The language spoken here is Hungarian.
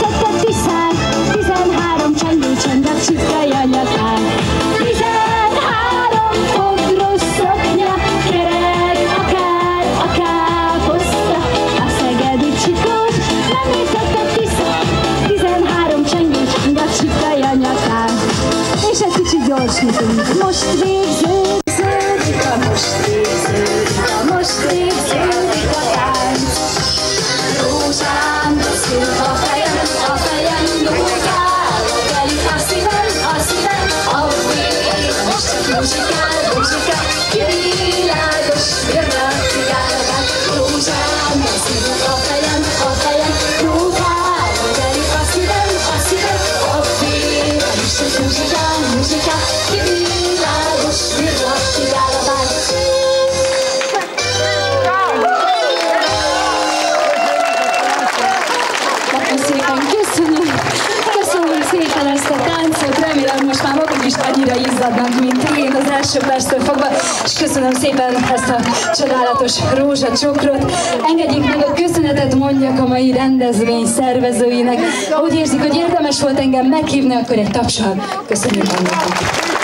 említette Tiszán, 13 csengő csendet csipkelj a nyakán. 13 fogros szoknya, kerek akár a káposzta. A szegedi csikós említette Tiszán, 13 csengő csendet csipkelj a nyakán. És egy kicsit gyorsítunk. Most végződik a most végződik a tánc. Rózsám beszél a fejem nyújtál, telik a szívem, a vég. Most csak muzsikál, kivilágos, jön a cigárokát. Rózsám beszél a fejem nyújtál, telik a szívem, a vég. Most csak muzsikál, kivilágos, jön a cigárokát. Köszönöm szépen ezt a táncot, remélem most már maguk is annyira izzadnak, mint én az első perctől fogva, és köszönöm szépen ezt a csodálatos rózsacsokrot. Engedjék meg, hogy köszönetet mondjak a mai rendezvény szervezőinek. Úgy érzik, hogy érdemes volt engem meghívni, akkor egy tapsal köszönjük annak.